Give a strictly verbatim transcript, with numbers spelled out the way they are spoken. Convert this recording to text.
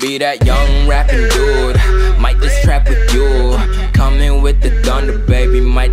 be that young rapping dude. Might just trap with you. Coming with the thunder, baby, might